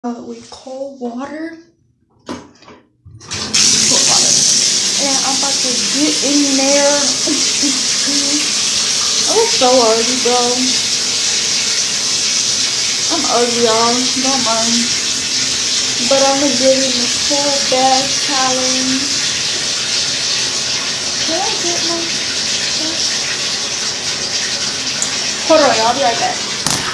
With cold water. And I'm about to get in there. I'm so ugly, bro. I'm ugly, y'all. Don't mind. But I'm gonna get in the cold bath challenge. Can I get my stuff? Hold on, I'll be right back.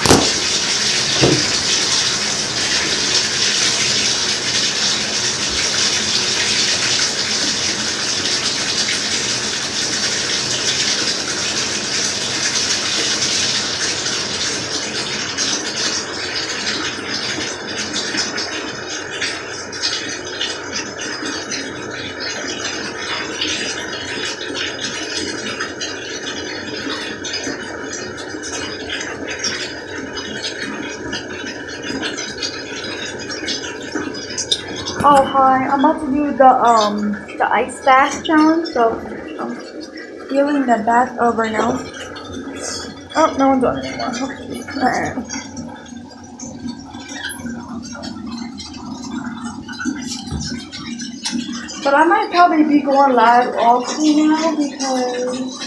Oh hi, I'm about to do the ice bath challenge, so I'm feeling the bath over now. Oh, no one's on anymore. Okay. But I might probably be going live also now because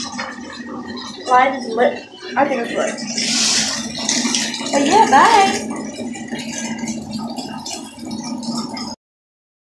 live is lit. I think it's lit. But yeah, bye.